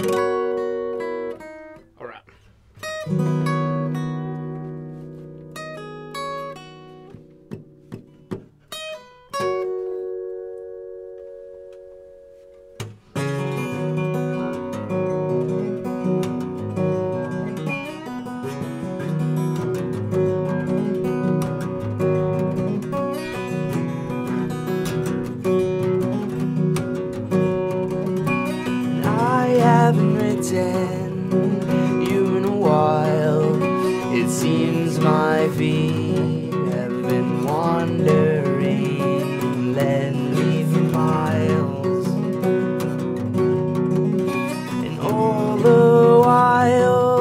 All right. Haven't written you in a while. It seems my feet have been wandering, led me for miles, and all the while,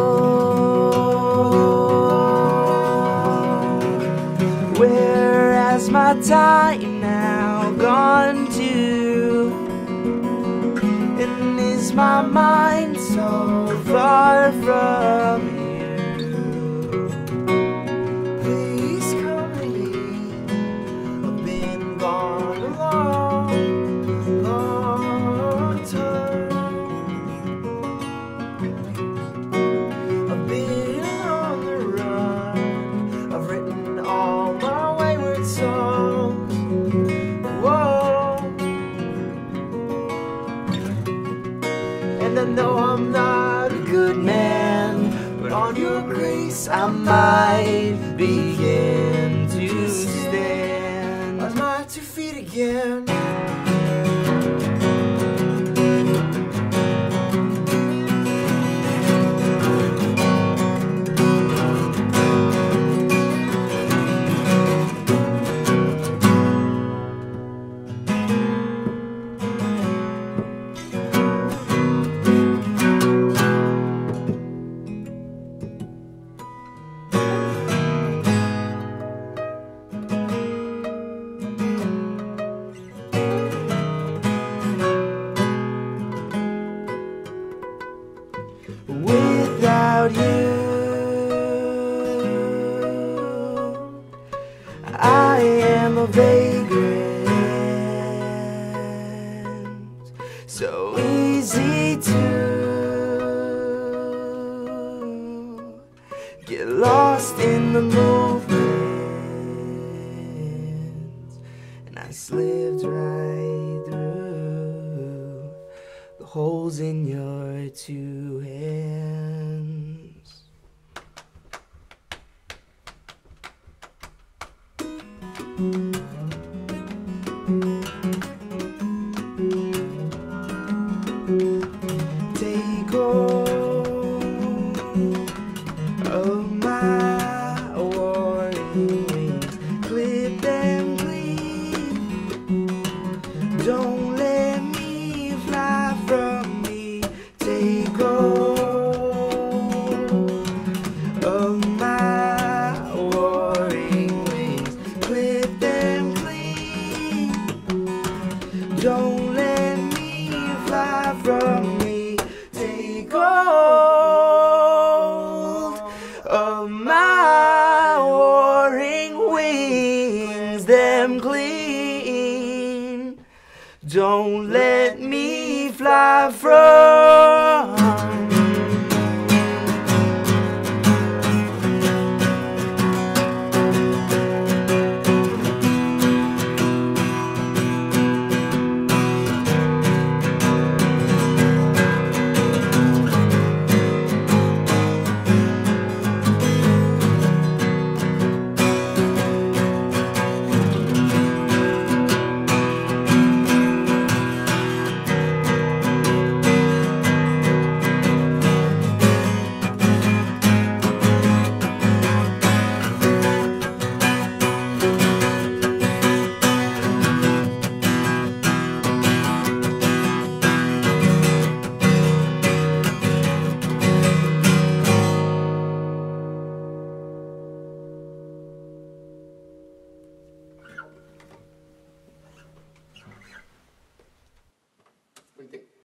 where has my time now gone to? And is my mind so far from you? Please come to me. I've been gone a long, long time. I've been on the run. I've written all my wayward songs. Whoa. And I know I'm not a good man, but on your grace I might begin to stand on my 2 feet again. Without you, I am a vagrant, so easy to get lost in the movement, and I slipped right through the holes in your 2 hands.